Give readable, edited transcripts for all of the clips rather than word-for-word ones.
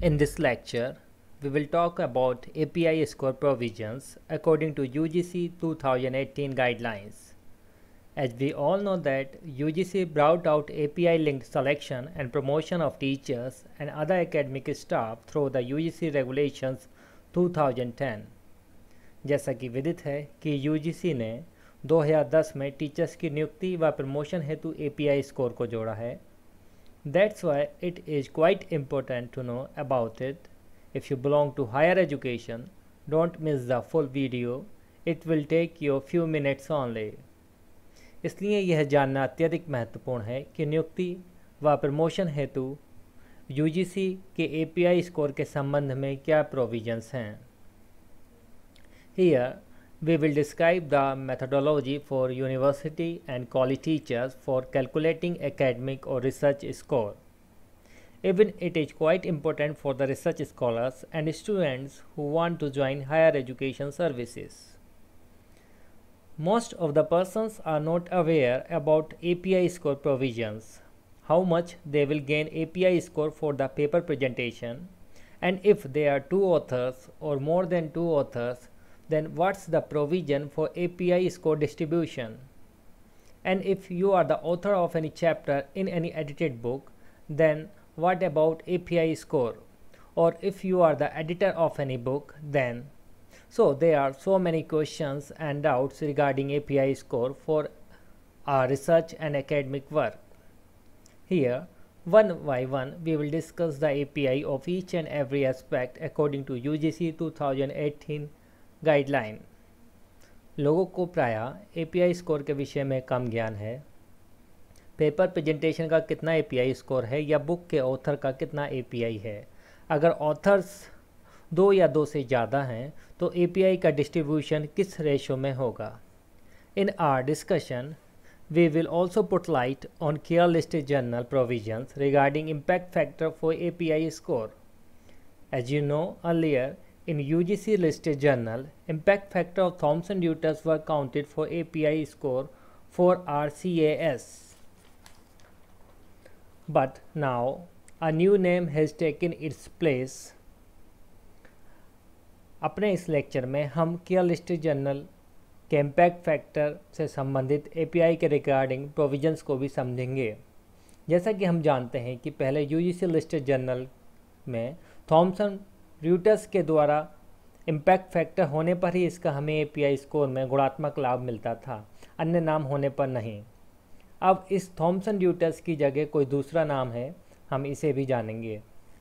In this lecture, we will talk about API score provisions according to UGC 2018 guidelines. As we all know that UGC brought out API linked selection and promotion of teachers and other academic staff through the UGC regulations 2010. जैसा कि विदित है कि UGC ने 2010 में teachers की नियुक्ति व प्रमोशन हेतु API स्कोर को जोड़ा है. That's why it is quite important to know about it. If you belong to higher education, don't miss the full video. It will take you a few minutes only. इसलिए यह जानना अत्यधिक महत्वपूर्ण है कि नियुक्ति व प्रमोशन हेतु UGC के API स्कोर के संबंध में क्या प्रोविजंस हैं. Here we will describe the methodology for university and college teachers for calculating academic or research score. Even it is quite important for the research scholars and students who want to join higher education services. Most of the persons are not aware about API score provisions, how much they will gain API score for the paper presentation, and if there are two authors or more than two authors, then what's the provision for API score distribution? And if you are the author of any chapter in any edited book, then what about API score? Or if you are the editor of any book, then so there are so many questions and doubts regarding API score for our research and academic work. Here, one by one, we will discuss the API of each and every aspect according to UGC 2018 guideline. लोगों को प्रायः API score के विषय में कम ज्ञान है. Paper presentation का कितना API स्कोर है या बुक के ऑथर का कितना API है. अगर ऑथर्स 2 या 2 से ज़्यादा हैं तो API का डिस्ट्रीब्यूशन किस रेशो में होगा. In our discussion we will also put light on care listed journal provisions regarding impact factor for API score. As you know earlier, in UGC listed journal, impact factor of Thomson Reuters were counted for API score for RCAS. But now a new name has taken its place. अपने इस lecture में हम care listed journal के impact factor से संबंधित API के regarding provisions को भी समझेंगे. जैसा कि हम जानते हैं कि पहले UGC लिस्टेड जर्नल में थॉमसन र्यूटर्स के द्वारा इम्पैक्ट फैक्टर होने पर ही इसका हमें API स्कोर में गुणात्मक लाभ मिलता था, अन्य नाम होने पर नहीं. अब इस थॉमसन र्यूटर्स की जगह कोई दूसरा नाम है, हम इसे भी जानेंगे.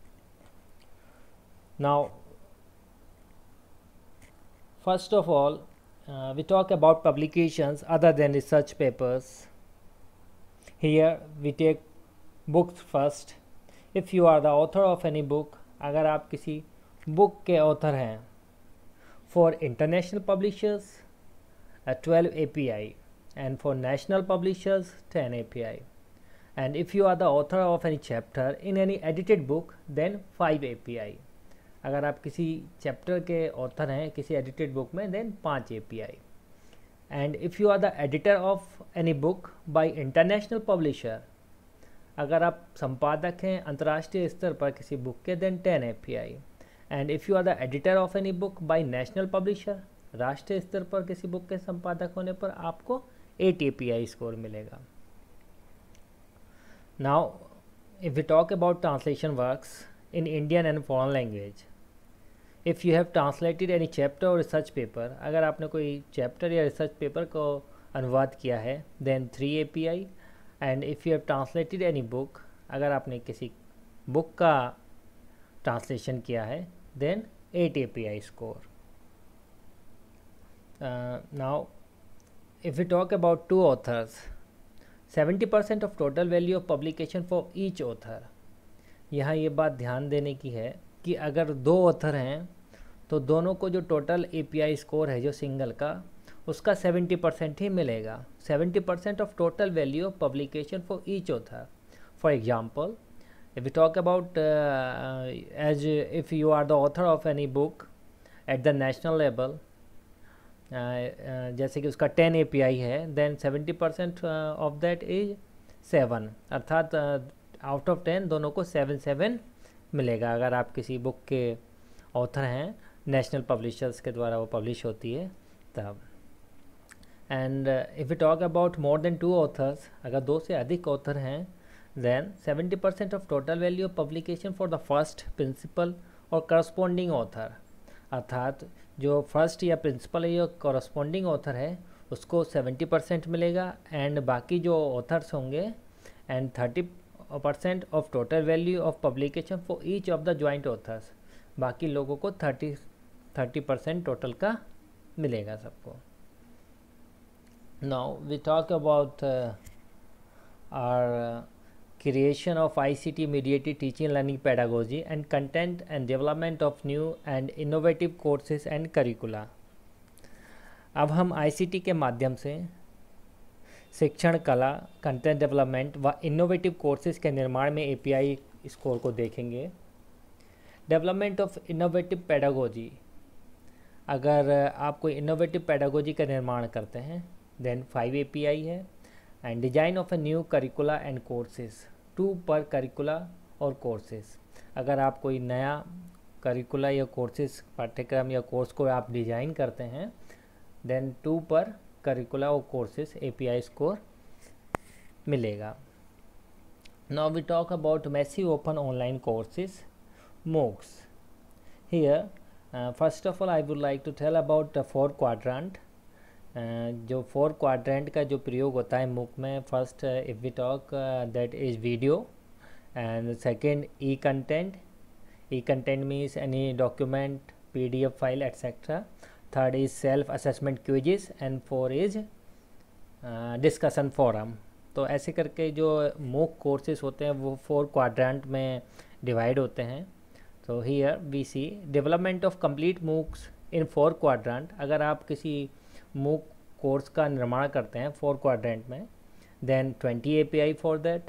Now first of all we talk about publications other than research papers. Here we take books first. If you are the author of any book, अगर आप किसी बुक के ऑथर हैं, for international publishers 12 API and for national publishers 10 API, and if you are the author of any chapter in any edited book then 5 API. अगर आप किसी chapter के author हैं किसी एडिटेड बुक में then 5 API. And if you are the editor of any book by international publisher, अगर आप संपादक हैं अंतर्राष्ट्रीय स्तर पर किसी बुक के then 10 API. And if you are the editor of any book by national publisher, राष्ट्रीय स्तर पर किसी बुक के संपादक होने पर आपको 8 API स्कोर मिलेगा. Now if we talk about translation works in Indian and foreign language. If you have translated any chapter or research paper, अगर आपने कोई चैप्टर या रिसर्च पेपर को अनुवाद किया है then 3 API. and if you have translated any book, अगर आपने किसी बुक का ट्रांसलेशन किया है then 8 API score. Now if we talk about two authors, 70% of total value of publication for each author. यहाँ ये बात ध्यान देने की है कि अगर 2 ऑथर हैं तो दोनों को जो टोटल API स्कोर है जो सिंगल का, उसका 70% ही मिलेगा. 70% of total value of publication for each author. For example, if we talk about as if you are the author of any book at the national level, जैसे कि उसका 10 API है, देन 70% ऑफ दैट इज 7, अर्थात out of 10 दोनों को 7 7 मिलेगा अगर आप किसी बुक के ऑथर हैं, नेशनल पब्लिशर्स के द्वारा वो पब्लिश होती है तब। And if you talk about more than 2 authors, अगर 2 से अधिक ऑथर हैं, then 70% of total value of publication for the first, principal और करस्पॉन्डिंग ऑथर, अर्थात जो फर्स्ट या प्रिंसिपल या करस्पॉन्डिंग ऑथर है उसको 70% मिलेगा, एंड बाकी जो ऑथर्स होंगे and 30% of total value of publication for each of the joint authors, बाकी लोगों को 30% टोटल का मिलेगा सबको। Now we talk about our creation of ICT mediated teaching learning pedagogy and content and development of new and innovative courses and curricula। अब हम ICT के माध्यम से शिक्षण कला, कंटेंट डेवलपमेंट व इनोवेटिव कोर्सेज के निर्माण में API स्कोर को देखेंगे। डेवलपमेंट ऑफ इनोवेटिव पेडागोजी, अगर आप कोई इनोवेटिव पेडागोजी का निर्माण करते हैं देन 5 API है। And design of a new curricula and courses, 2 पर करिकुला और कोर्सेज, अगर आप कोई नया करिकुला या कोर्सेज पाठ्यक्रम या कोर्स को आप डिज़ाइन करते हैं देन 2 पर करिकुला और कोर्सेज API स्कोर मिलेगा। Now we talk about massive open online courses MOOCs। Here first of all I would like to tell about the 4 quadrant. जो 4 क्वाड्रेंट का जो प्रयोग होता है MOOC में, first if we talk that is video, and second e content means any document, PDF file etcetera. Third is self assessment quizzes, and 4 is discussion forum. तो ऐसे करके जो MOOC कोर्सेज होते हैं वो 4 क्वाड्रेंट में डिवाइड होते हैं। तो here we see development of complete MOOCs in 4 quadrant. अगर आप किसी MOOC कोर्स का निर्माण करते हैं 4 क्वाड्रेंट में then 20 API for that.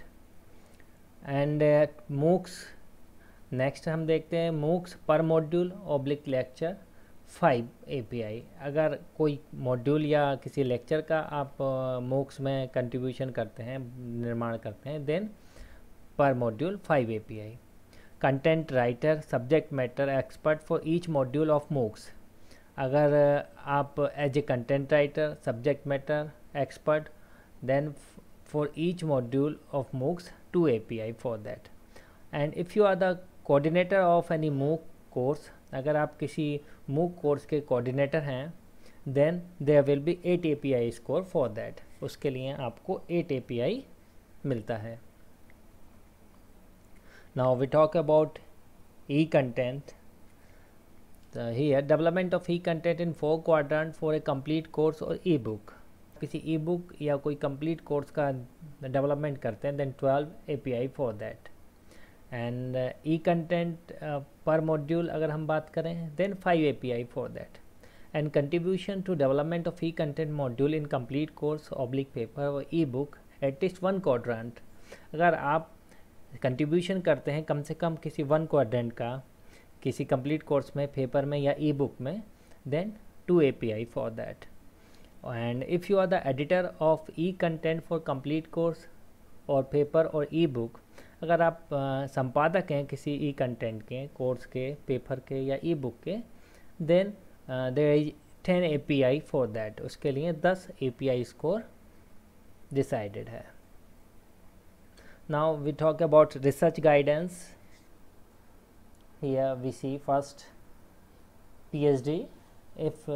And MOOCs next हम देखते हैं MOOCs पर मॉड्यूल ऑब्लिक लेक्चर 5 API। अगर कोई मॉड्यूल या किसी लेक्चर का आप MOOCs में कंट्रीब्यूशन करते हैं, निर्माण करते हैं, देन पर module 5 API। Content writer subject matter expert for each module of MOOCs, अगर आप as a content writer subject matter expert then for each module of MOOCs 2 API for that. And if you are the coordinator of any MOOC course, अगर आप किसी MOOC course के coordinator हैं then there will be 8 API score for that, उसके लिए आपको 8 API मिलता है। Now we talk about e content. Here development of e-content in 4 quadrant for a complete course और e-book। किसी e-book या कोई complete course का डेवलपमेंट करते हैं then 12 API for that. And e-content पर मॉड्यूल अगर हम बात करें then 5 API for that. And contribution to development of e-content module in complete course oblique paper और e-book एटलीस्ट 1 क्वाड्रेंट, अगर आप कंट्रीब्यूशन करते हैं कम से कम किसी 1 क्वाड्रेंट का किसी कंप्लीट कोर्स में, पेपर में या ई-बुक में, then 2 API for that. And if you are the editor of e content for complete course और पेपर और ई-बुक, अगर आप संपादक हैं किसी ई कंटेंट के, कोर्स के, पेपर के या ई-बुक के, then there is 10 API for that, उसके लिए 10 API स्कोर डिसाइडेड है। Now we talk about research guidance. Here we see first PhD. If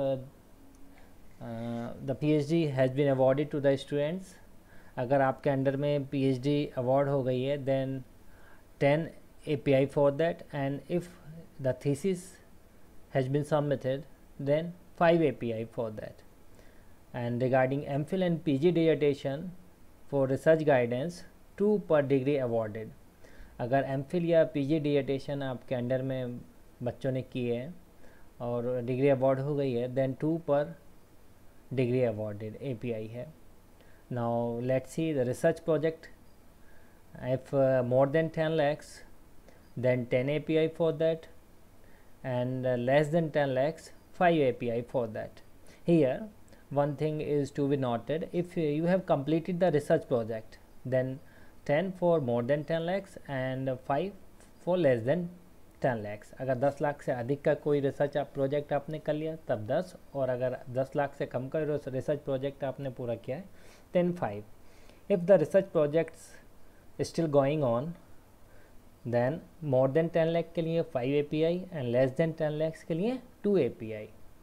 the PhD has been awarded to the students, अगर आपके under में PhD award हो गई है then 10 API for that, and if the thesis has been submitted then 5 API for that. And regarding MPhil and PG dissertation for research guidance 2 per degree awarded। अगर MPhil या PG dissertation आपके under में बच्चों ने की है और degree award हो गई है देन 2 पर डिग्री अवार्डेड API है। Now let's see the research project. If more than 10 lakhs then 10 API for that, and less than 10 lakhs 5 API for that। Here one thing is to be noted, if you have completed the research project then 10 for more than 10 lakhs and 5 for less than 10 lakh. अगर 10 लाख से अधिक का कोई research project आपने कर लिया तब 10, और अगर 10 लाख से कम का रिसर्च प्रोजेक्ट आपने पूरा किया है then 5. If the research projects still going on, then more than 10 lakh के लिए 5 API and less than 10 lakhs के लिए 2 API.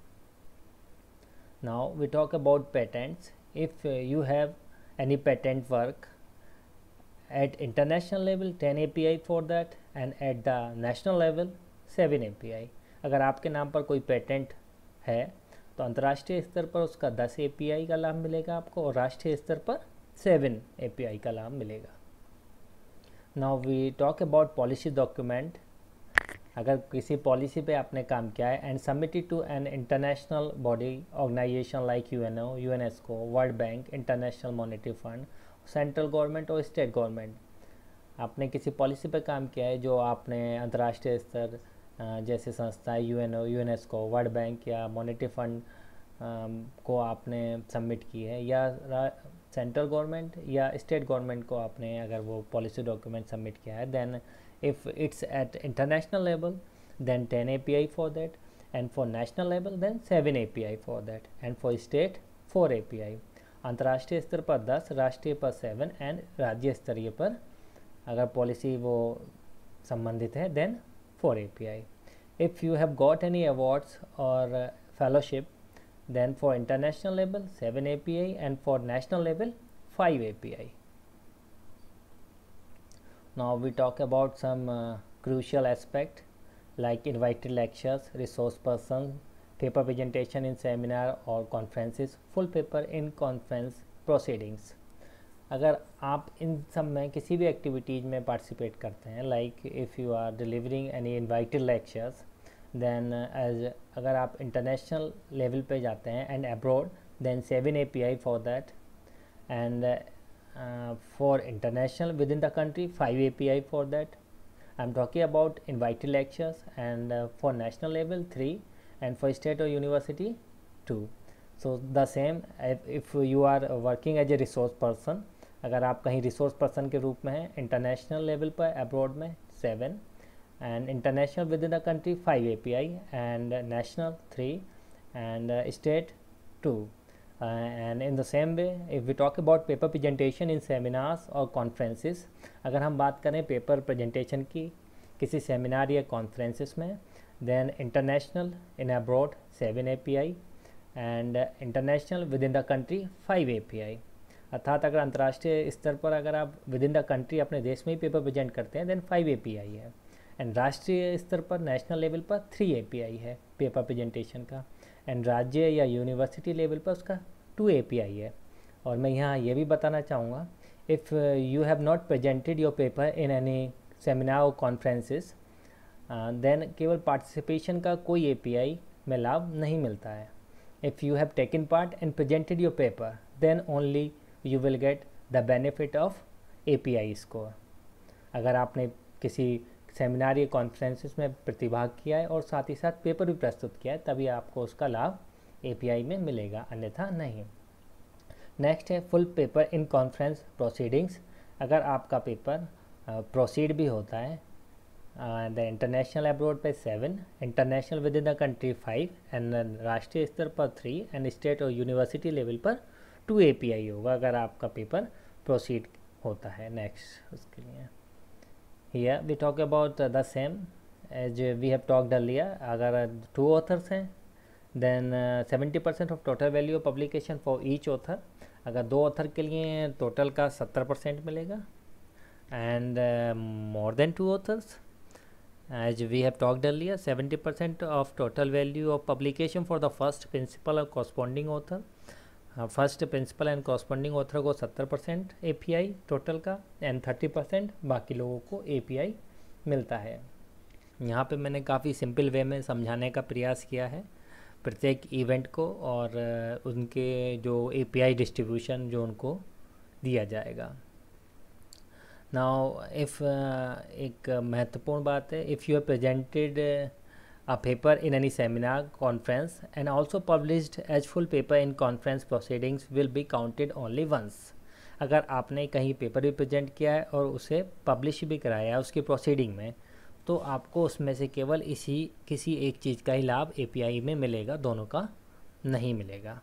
Now we talk about patents. If you have any patent work at international level, 10 API for that, and at the national level 7 API. अगर आपके नाम पर कोई patent है तो अंतर्राष्ट्रीय स्तर पर उसका 10 API का लाभ मिलेगा आपको, और राष्ट्रीय स्तर पर 7 API का लाभ मिलेगा. Now we talk about policy document. अगर किसी पॉलिसी पे आपने काम किया है and submitted to an international body organization like UNO, UNESCO, World Bank, International Monetary Fund, Central Government और स्टेट गवर्नमेंट, आपने किसी पॉलिसी पे काम किया है जो आपने अंतर्राष्ट्रीय स्तर जैसे संस्थाएं यूएनओ, यूनेस्को, वर्ल्ड बैंक या मॉनेटरी फंड को आपने सबमिट की है, या सेंट्रल गवर्नमेंट या स्टेट गवर्नमेंट को आपने अगर वो पॉलिसी डॉक्यूमेंट सबमिट किया है, then if it's at international level then 10 API for that, and for national level then 7 API for that, and for state 4 API. अंतर्राष्ट्रीय स्तर पर 10, राष्ट्रीय पर 7 एंड राज्य स्तरीय पर अगर पॉलिसी वो संबंधित है then 4 API. If you have got any awards or fellowship then for international level 7 API and for national level 5 API. Now we talk about some crucial aspect like invited lectures, resource person, paper presentation in seminar or conferences, full paper in conference proceedings. अगर आप इन सब में किसी भी activities में participate करते हैं, like if you are delivering any invited lectures, then as अगर आप इंटरनेशनल लेवल पे जाते हैं and abroad then 7 API for that, एंड for international within the country 5 API for that. I'm talking about invited lectures, and for national level 3, and for state or university 2. So the same if you are working as a resource person, अगर आप कहीं resource person के रूप में हैं international level पर, abroad में 7, and international within the country 5 API, and national 3, and state 2. And in the same way if we talk about paper presentation in seminars or conferences, अगर हम बात करें पेपर प्रेजेंटेशन की किसी seminar या conferences में, then international in abroad 7 API and international within the country 5 API. अर्थात अगर अंतर्राष्ट्रीय स्तर पर अगर आप विद इन द कंट्री अपने देश में ही पेपर प्रेजेंट करते हैं देन 5 API है, एंड राष्ट्रीय स्तर पर नेशनल लेवल पर 3 API है पेपर प्रेजेंटेशन का, एंड राज्य या यूनिवर्सिटी लेवल पर उसका 2 API है. और मैं यहाँ ये भी बताना चाहूँगा, if you have not presented your paper in any seminar और कॉन्फ्रेंसेस देन केवल पार्टिसिपेशन का कोई API में लाभ नहीं मिलता है. If you have taken part and presented your paper then only you will get the benefit of API score. अगर आपने किसी सेमिनार या कॉन्फ्रेंसेस में प्रतिभाग किया है और साथ ही साथ पेपर भी प्रस्तुत किया है तभी आपको उसका लाभ API में मिलेगा, अन्यथा नहीं. नेक्स्ट है full paper in conference proceedings. अगर आपका पेपर प्रोसीड भी होता है द इंटरनेशनल अब्रॉड पे 7, international within the country 5, and राष्ट्रीय स्तर पर 3, एंड स्टेट और यूनिवर्सिटी लेवल पर 2 API होगा अगर आपका पेपर प्रोसीड होता है. नेक्स्ट उसके लिए here we talk about the same as we have talked earlier. अगर 2 authors हैं then 70% of total value of publication for each author. अगर 2 author के लिए टोटल का 70% मिलेगा, and more than 2 authors as we have talked earlier 70% of total value of publication for the first principal or corresponding author. First principal and corresponding author को 70% API total का, and 30% बाकी लोगों को API मिलता है. यहाँ पे मैंने काफ़ी सिंपल वे में समझाने का प्रयास किया है प्रत्येक इवेंट को और उनके जो API डिस्ट्रीब्यूशन जो उनको दिया जाएगा. नाउ इफ़ एक महत्वपूर्ण बात है, if you have presented a paper in any seminar, conference and also published as full paper in conference proceedings will be counted only once. अगर आपने कहीं पेपर भी प्रेजेंट किया है और उसे पब्लिश भी कराया है उसकी प्रोसीडिंग में, तो आपको उसमें से केवल किसी एक चीज़ का ही लाभ एपीआई में मिलेगा, दोनों का नहीं मिलेगा।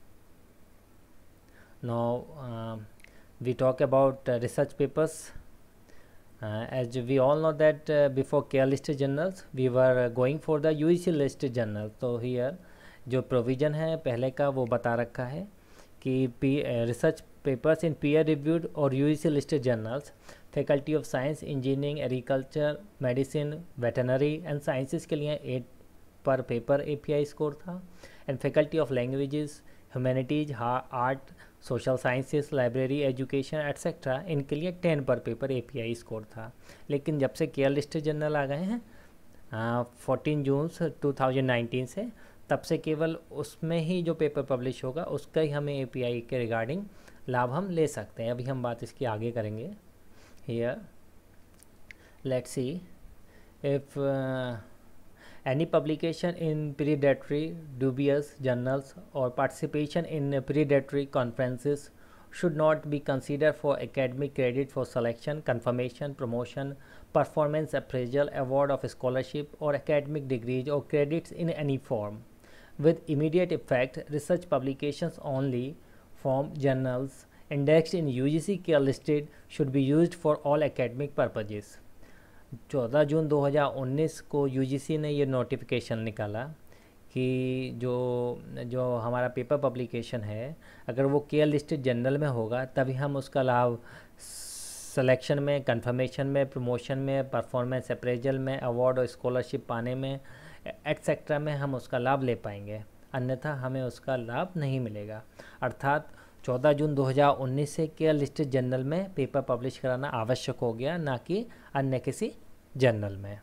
Now we talk about research papers. As we all know that before care listed journals we were going for the UGC listed journal, तो here जो प्रोविज़न है पहले का वो बता रखा है कि research papers in peer reviewed और UGC listed journals faculty of science, engineering, agriculture, medicine, veterinary and sciences के लिए 8 पर पेपर API स्कोर था, and faculty of languages, humanities, art, social sciences, library, education etcetera इनके लिए 10 पर paper API score था। लेकिन जब से केयर लिस्टेड जर्नल आ गए हैं 14 जून 2019 से, तब से केवल उसमें ही जो पेपर पब्लिश होगा उसका ही हमें API के रिगार्डिंग लाभ हम ले सकते हैं। अभी हम बात इसकी आगे करेंगे। Here let's see if any publication in predatory, dubious journals or participation in predatory conferences should not be considered for academic credit for selection, confirmation, promotion, performance appraisal, award of scholarship or academic degrees or credits in any form. With immediate effect, research publications only from journals indexed in UGC care listed should be used for all academic purposes. 14 जून 2019 को UGC ने ये notification निकाला कि जो हमारा paper publication है अगर वो केयर लिस्टेड जर्नल में होगा तभी हम उसका लाभ सिलेक्शन में, कंफर्मेशन में, प्रमोशन में, परफॉर्मेंस अप्रेजल में, अवार्ड और स्कॉलरशिप पाने में एट्सेट्रा में हम उसका लाभ ले पाएंगे, अन्यथा हमें उसका लाभ नहीं मिलेगा। अर्थात 14 जून 2019 से केयर लिस्टेड जर्नल में पेपर पब्लिश कराना आवश्यक हो गया, ना कि अन्य किसी जर्नल में।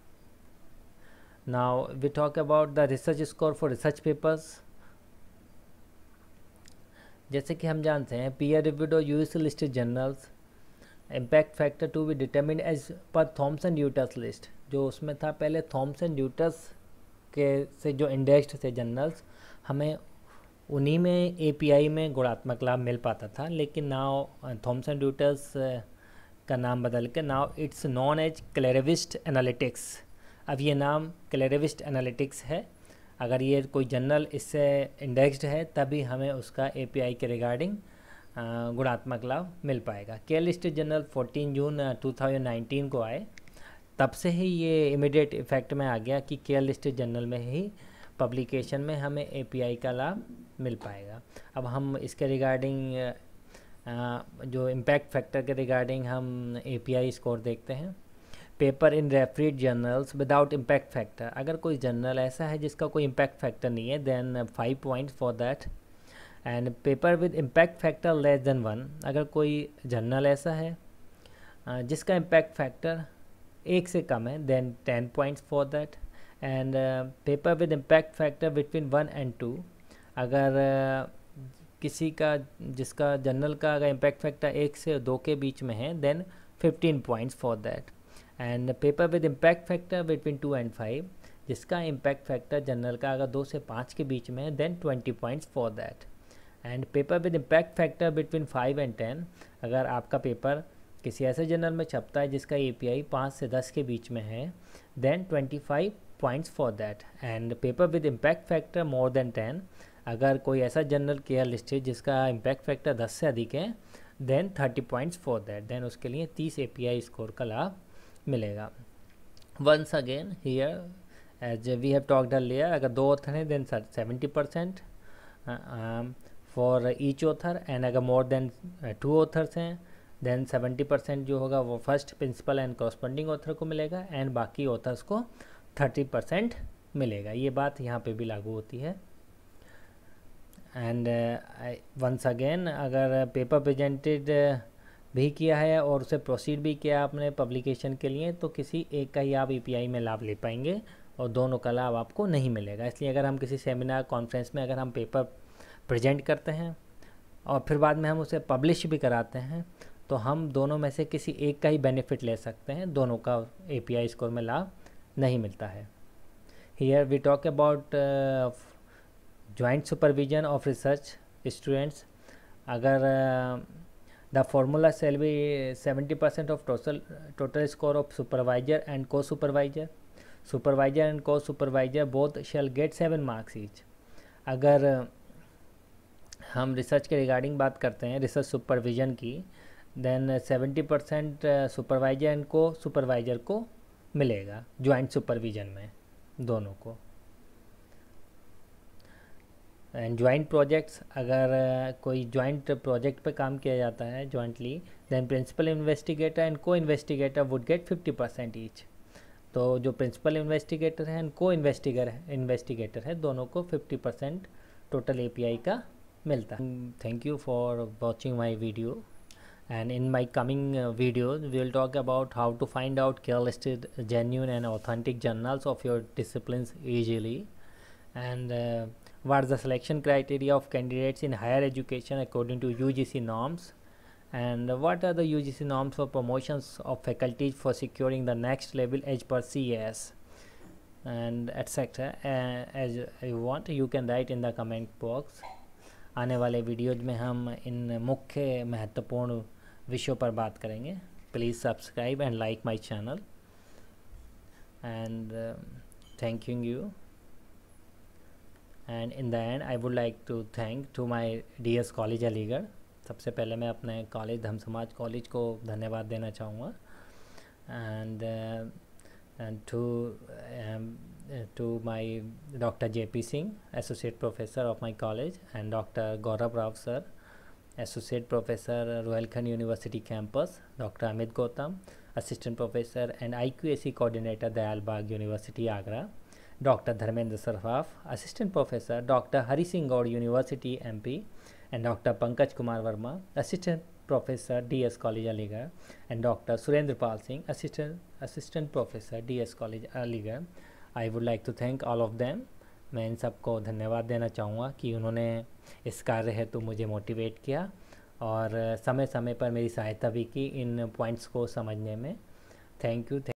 Now we talk about the research score for research papers. जैसे कि हम जानते हैं पीयर रिव्यूड और UGC listed journals impact factor to be determined as per Thomson Reuters list, जो उसमें था पहले थॉमसन ड्यूटस के से जो इंडेक्स्ड थे जर्नल्स, हमें उन्हीं में API में गुणात्मक लाभ मिल पाता था। लेकिन नाउ थॉमसन ड्यूटस का नाम बदल के now it's known as Clarivate Analytics. अब ये नाम क्लेरेविस्ट एनालिटिक्स है। अगर ये कोई जर्नल इससे इंडेक्स्ड है तभी हमें उसका API के रिगार्डिंग गुणात्मक लाभ मिल पाएगा। केयर लिस्टेड जर्नल 14 जून 2019 को आए, तब से ही ये इमीडिएट इफेक्ट में आ गया कि केयर लिस्टेड जर्नल में ही पब्लिकेशन में हमें API का लाभ मिल पाएगा। अब हम इसके रिगार्डिंग जो इम्पैक्ट फैक्टर के रिगार्डिंग हम API स्कोर देखते हैं। Paper in refereed journals without impact factor, अगर कोई जर्नल ऐसा है जिसका कोई इम्पैक्ट फैक्टर नहीं है then 5 points for that, and paper with impact factor less than 1, अगर कोई जर्नल ऐसा है जिसका इम्पैक्ट फैक्टर 1 से कम है then 10 points for that, and paper with impact factor between 1 and 2, अगर किसी का जिसका जर्नल का अगर इम्पैक्ट फैक्टर 1 से 2 के बीच में है then 15 points for that, and paper with impact factor between 2 and 5, जिसका इम्पैक्ट फैक्टर जर्नल का अगर 2 से 5 के बीच में है then 20 points for that, and paper with impact factor between 5 and 10, अगर आपका पेपर किसी ऐसे जर्नल में छपता है जिसका API 5 से 10 के बीच में है then 25 points for that, and paper with impact factor more than 10, अगर कोई ऐसा जर्नल केयर लिस्टेड जिसका इम्पैक्ट फैक्टर 10 से अधिक है then 30 points for that, then उसके लिए 30 API स्कोर का लाभ मिलेगा। Once again here as we have talked earlier, अगर 2 ऑथर हैं then 70% for each author, and अगर मोर देन 2 ऑथर्स हैं देन 70% जो होगा वो first principal and corresponding author को मिलेगा, एंड बाकी ऑथर्स को 30% मिलेगा। ये बात यहाँ पे भी लागू होती है। एंड वंस अगेन अगर पेपर प्रेजेंटेड भी किया है और उसे प्रोसीड भी किया आपने पब्लिकेशन के लिए तो किसी एक का ही आप API में लाभ ले पाएंगे और दोनों का लाभ आपको नहीं मिलेगा। इसलिए अगर हम किसी सेमिनार कॉन्फ्रेंस में अगर हम पेपर प्रेजेंट करते हैं और फिर बाद में हम उसे पब्लिश भी कराते हैं तो हम दोनों में से किसी एक का ही बेनिफिट ले सकते हैं, दोनों का API स्कोर में लाभ नहीं मिलता है। Here we talk about joint supervision of research students. अगर The formula shall be 70% of total score of supervisor and co-supervisor. Supervisor and co-supervisor both shall get 7 marks each. अगर हम रिसर्च के regarding बात करते हैं, रिसर्च सुपरविजन की, then 70% supervisor and co supervisor को मिलेगा ज्वाइंट सुपरविजन में, दोनों को. एंड ज्वाइंट प्रोजेक्ट्स, अगर कोई ज्वाइंट प्रोजेक्ट पे काम किया जाता है jointly, then principal investigator and co investigator would get 50% each. तो जो प्रिंसिपल इन्वेस्टिगेटर है एंड को इन्वेस्टिगेटर है, दोनों को 50% टोटल API का मिलता है. Thank you for watching my video, and in my coming videos we will talk about how to find out clear-listed, genuine and authentic journals of your disciplines easily, and what are the selection criteria of candidates in higher education according to UGC norms, and what are the UGC norms for promotions of faculties for securing the next level as per CAS, and etc. As you want, you can write in the comment box. आने वाले videos में हम इन मुख्य महत्वपूर्ण विषयों पर बात करेंगे. Please subscribe and like my channel, and thank you. And in the end I would like to thank to my DS college Aligarh. सबसे पहले मैं अपने कॉलेज धम समाज कॉलेज को धन्यवाद देना चाहूँगा, and to my Dr. JP Singh, Associate Professor of my college, and Dr. Gaurav Rao sir, Associate Professor, Royalkhand University Campus, Dr. Amit Gautam, Assistant Professor and IQAC Coordinator, Dayal Bagh University, Agra, Dr. Dharmendra Sarfaf, Assistant Professor, Dr. Hari Singh Gaur University, MP, and Dr. Pankaj Kumar Verma, Assistant Professor, DS College, Aligarh, and Dr. Surendra Pal Singh, Assistant Professor, DS College, Aligarh. I would like to thank all of them. मैं इन सबको धन्यवाद देना चाहूँगा कि उन्होंने इस कार्य हेतु मुझे मोटिवेट किया और समय समय पर मेरी सहायता भी की इन पॉइंट्स को समझने में. Thank you.